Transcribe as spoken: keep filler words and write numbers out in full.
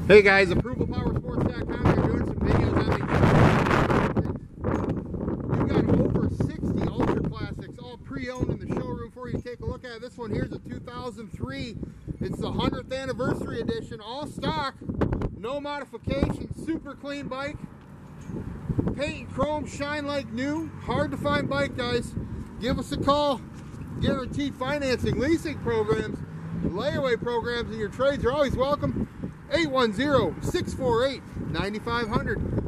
Hey guys, approval power sports dot com. We're doing some videos on the We've got over sixty Ultra Classics, all pre-owned in the showroom for you to take a look at. This one here's a two thousand three. It's the hundredth anniversary edition, all stock, no modifications, super clean bike. Paint and chrome, shine like new. Hard to find bike, guys. Give us a call. Guaranteed financing, leasing programs, layaway programs, and your trades are always welcome. eight one zero, six four eight, nine five zero zero.